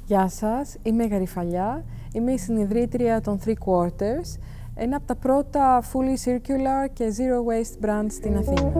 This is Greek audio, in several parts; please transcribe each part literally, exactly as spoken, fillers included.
Γεια σας, είμαι η Γαριφαλιά, είμαι η συνειδρήτρια των Three Quarters, ένα από τα πρώτα fully circular και zero waste brands στην Αθήνα.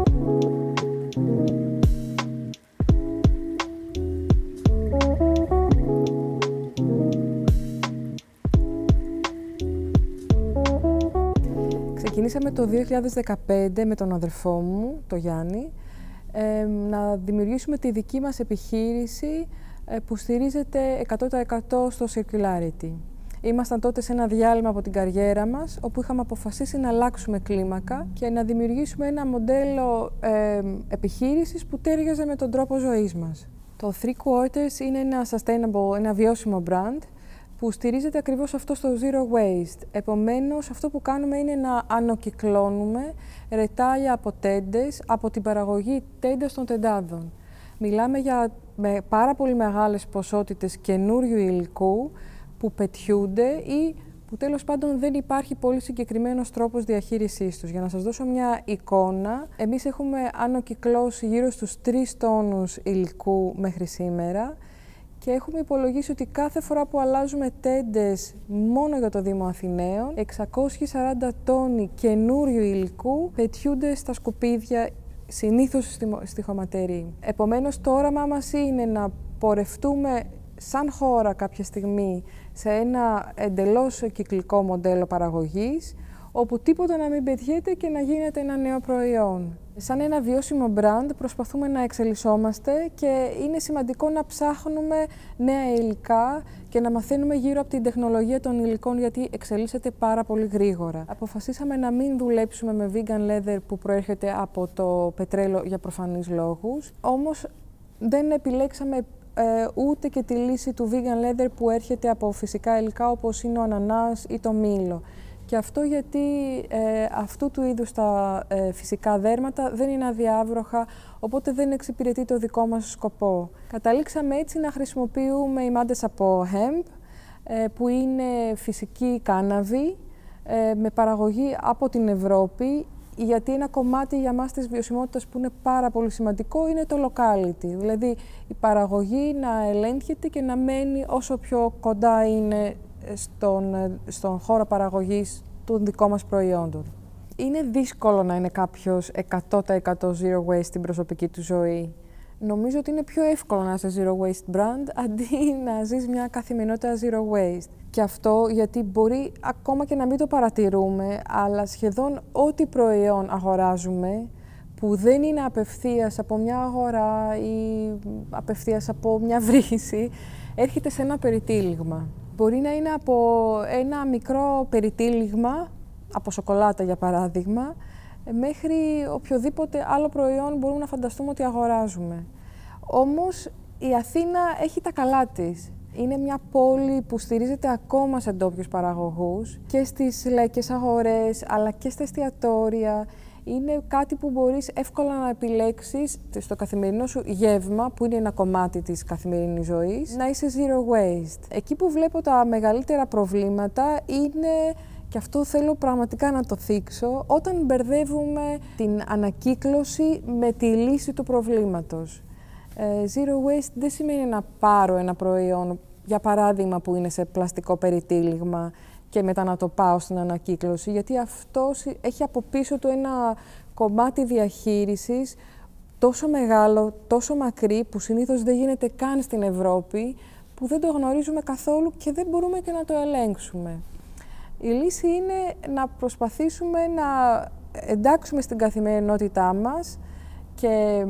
Ξεκινήσαμε το δύο χιλιάδες δεκαπέντε με τον αδερφό μου, τον Γιάννη, ε, να δημιουργήσουμε τη δική μας επιχείρηση που στηρίζεται εκατό τοις εκατό στο circularity. Ήμασταν τότε σε ένα διάλειμμα από την καριέρα μας, όπου είχαμε αποφασίσει να αλλάξουμε κλίμακα και να δημιουργήσουμε ένα μοντέλο ε, επιχείρησης που τέριαζε με τον τρόπο ζωής μας. Το Three Quarters είναι ένα sustainable, ένα βιώσιμο brand, που στηρίζεται ακριβώς αυτό στο zero waste. Επομένως, αυτό που κάνουμε είναι να ανακυκλώνουμε ρετάλια από τέντες, από την παραγωγή τέντες των τεντάδων. Μιλάμε για με πάρα πολύ μεγάλες ποσότητες καινούριου υλικού που πετιούνται ή που τέλος πάντων δεν υπάρχει πολύ συγκεκριμένος τρόπος διαχείρισής τους. Για να σας δώσω μια εικόνα, εμείς έχουμε ανακυκλώσει γύρω στους τρεις τόνους υλικού μέχρι σήμερα και έχουμε υπολογίσει ότι κάθε φορά που αλλάζουμε τέντες μόνο για το Δήμο Αθηναίων, εξακόσιοι σαράντα τόνοι καινούριου υλικού πετιούνται στα σκουπίδια, συνήθως στη χωματερή. Επομένως, το όραμά μας είναι να πορευτούμε σαν χώρα κάποια στιγμή σε ένα εντελώς κυκλικό μοντέλο παραγωγής, όπου τίποτα να μην πετιέται και να γίνεται ένα νέο προϊόν. Σαν ένα βιώσιμο brand προσπαθούμε να εξελισσόμαστε και είναι σημαντικό να ψάχνουμε νέα υλικά και να μαθαίνουμε γύρω από την τεχνολογία των υλικών, γιατί εξελίσσεται πάρα πολύ γρήγορα. Αποφασίσαμε να μην δουλέψουμε με vegan leather που προέρχεται από το πετρέλαιο για προφανείς λόγους, όμως δεν επιλέξαμε ε, ούτε και τη λύση του vegan leather που έρχεται από φυσικά υλικά όπως είναι ο ανανάς ή το μήλο. Και αυτό γιατί ε, αυτού του είδους τα ε, φυσικά δέρματα δεν είναι αδιάβροχα, οπότε δεν εξυπηρετεί το δικό μας σκοπό. Καταλήξαμε έτσι να χρησιμοποιούμε ημάντες από hemp, ε, που είναι φυσική κάναβη, ε, με παραγωγή από την Ευρώπη, γιατί ένα κομμάτι για μας της βιωσιμότητας που είναι πάρα πολύ σημαντικό είναι το locality, δηλαδή η παραγωγή να ελέγχεται και να μένει όσο πιο κοντά είναι Στον, στον χώρο παραγωγής των δικών μας προϊόντων. Είναι δύσκολο να είναι κάποιος εκατό τοις εκατό zero waste στην προσωπική του ζωή. Νομίζω ότι είναι πιο εύκολο να είσαι zero waste brand αντί να ζεις μια καθημερινότητα zero waste. Και αυτό γιατί μπορεί ακόμα και να μην το παρατηρούμε, αλλά σχεδόν ό,τι προϊόν αγοράζουμε που δεν είναι απευθείας από μια αγορά ή απευθείας από μια βρύση, έρχεται σε ένα περιτύλιγμα. Μπορεί να είναι από ένα μικρό περιτύλιγμα, από σοκολάτα για παράδειγμα, μέχρι οποιοδήποτε άλλο προϊόν μπορούμε να φανταστούμε ότι αγοράζουμε. Όμως η Αθήνα έχει τα καλά της. Είναι μια πόλη που στηρίζεται ακόμα σε ντόπιους παραγωγούς και στις λαϊκές αγορές, αλλά και στα εστιατόρια. Είναι κάτι που μπορείς εύκολα να επιλέξεις στο καθημερινό σου γεύμα, που είναι ένα κομμάτι της καθημερινής ζωής, να είσαι zero waste. Εκεί που βλέπω τα μεγαλύτερα προβλήματα είναι, και αυτό θέλω πραγματικά να το θίξω, όταν μπερδεύουμε την ανακύκλωση με τη λύση του προβλήματος. Ε, zero waste δεν σημαίνει να πάρω ένα προϊόν, για παράδειγμα, που είναι σε πλαστικό περιτύλιγμα και μετά να το πάω στην ανακύκλωση, γιατί αυτό έχει από πίσω του ένα κομμάτι διαχείρισης τόσο μεγάλο, τόσο μακρύ, που συνήθως δεν γίνεται καν στην Ευρώπη, που δεν το γνωρίζουμε καθόλου και δεν μπορούμε και να το ελέγξουμε. Η λύση είναι να προσπαθήσουμε να εντάξουμε στην καθημερινότητά μας, και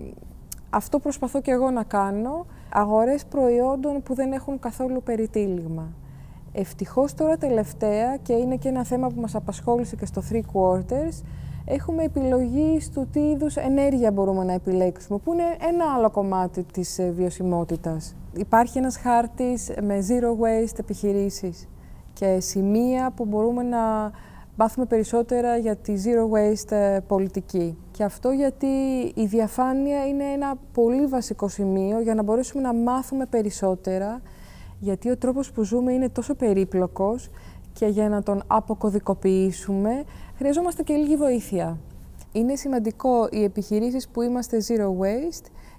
αυτό προσπαθώ και εγώ να κάνω, αγορές προϊόντων που δεν έχουν καθόλου περιτύλιγμα. Ευτυχώς τώρα τελευταία, και είναι και ένα θέμα που μας απασχόλησε και στο Three Quarters, έχουμε επιλογή στο τι είδους ενέργεια μπορούμε να επιλέξουμε, που είναι ένα άλλο κομμάτι της βιωσιμότητας. Υπάρχει ένας χάρτης με zero waste επιχειρήσεις και σημεία που μπορούμε να μάθουμε περισσότερα για τη zero waste πολιτική. Και αυτό γιατί η διαφάνεια είναι ένα πολύ βασικό σημείο για να μπορέσουμε να μάθουμε περισσότερα, γιατί ο τρόπος που ζούμε είναι τόσο περίπλοκος και για να τον αποκωδικοποιήσουμε χρειαζόμαστε και λίγη βοήθεια. Είναι σημαντικό οι επιχειρήσεις που είμαστε zero waste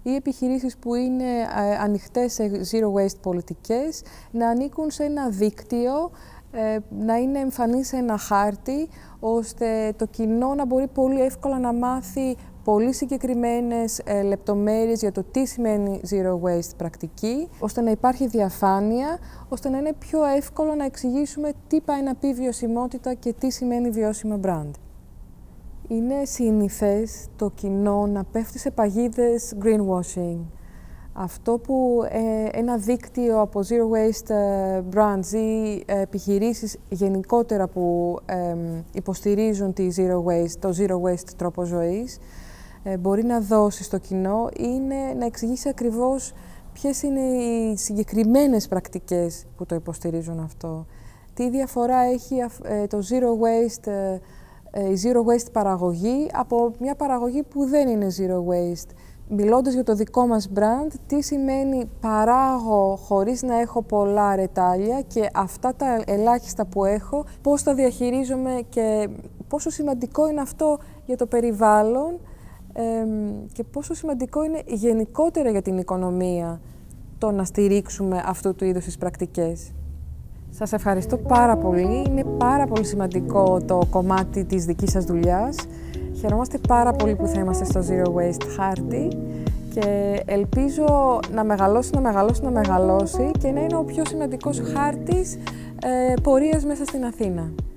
ή επιχειρήσεις που είναι ανοιχτές σε zero waste πολιτικές να ανήκουν σε ένα δίκτυο, να είναι εμφανή σε ένα χάρτη, ώστε το κοινό να μπορεί πολύ εύκολα να μάθει πολύ συγκεκριμένες ε, λεπτομέρειες για το τι σημαίνει zero waste πρακτική, ώστε να υπάρχει διαφάνεια, ώστε να είναι πιο εύκολο να εξηγήσουμε τι πάει να πει βιωσιμότητα και τι σημαίνει βιώσιμο brand. Είναι συνηθές το κοινό να πέφτει σε παγίδες greenwashing. Αυτό που ε, ένα δίκτυο από zero waste brands ή ε, επιχειρήσεις γενικότερα που ε, υποστηρίζουν τη zero waste, το zero waste τρόπο ζωής ε, μπορεί να δώσει στο κοινό είναι να εξηγήσει ακριβώς ποιες είναι οι συγκεκριμένες πρακτικές που το υποστηρίζουν αυτό. Τι διαφορά έχει ε, το zero waste, ε, η zero waste παραγωγή από μια παραγωγή που δεν είναι zero waste. Μιλώντας για το δικό μας brand, τι σημαίνει παράγω χωρίς να έχω πολλά ρετάλια και αυτά τα ελάχιστα που έχω, πώς τα διαχειρίζομαι και πόσο σημαντικό είναι αυτό για το περιβάλλον ε, και πόσο σημαντικό είναι γενικότερα για την οικονομία το να στηρίξουμε αυτού του είδους τις πρακτικές. Σας ευχαριστώ πάρα πολύ. Είναι πάρα πολύ σημαντικό το κομμάτι της δικής σας δουλειάς. Χαιρόμαστε πάρα πολύ που θα είμαστε στο Zero Waste χάρτη και ελπίζω να μεγαλώσει, να μεγαλώσει, να μεγαλώσει και να είναι ο πιο σημαντικός χάρτης ε, πορείας μέσα στην Αθήνα.